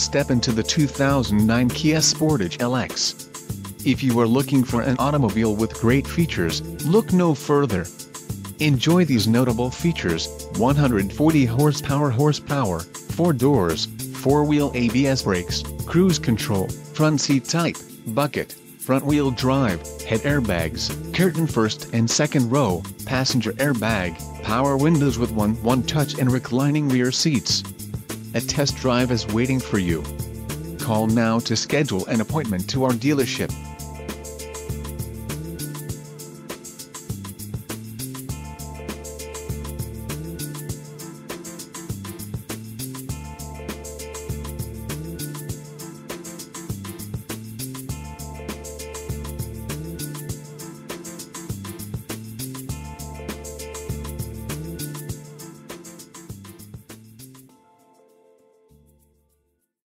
step into the 2009 Kia Sportage LX. If you are looking for an automobile with great features, look no further. Enjoy these notable features: 140 horsepower, 4 doors, 4-wheel ABS brakes, cruise control, front seat type, bucket, front-wheel drive, head airbags, curtain first and second row, passenger airbag, power windows with one-touch and reclining rear seats. A test drive is waiting for you. Call now to schedule an appointment to our dealership.